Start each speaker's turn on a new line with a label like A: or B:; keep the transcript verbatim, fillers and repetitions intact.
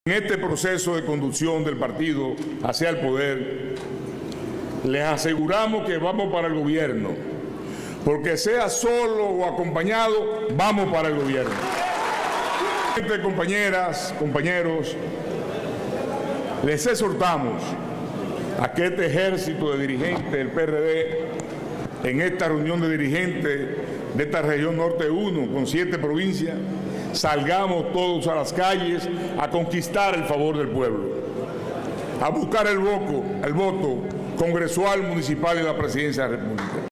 A: En este proceso de conducción del partido hacia el poder, les aseguramos que vamos para el gobierno, porque sea solo o acompañado, vamos para el gobierno. Compañeras, compañeros, les exhortamos a que este ejército de dirigentes del P R D, en esta reunión de dirigentes de esta región norte uno, con siete provincias, salgamos todos a las calles a conquistar el favor del pueblo, a buscar el voto, el voto congresual, municipal y la presidencia de la República.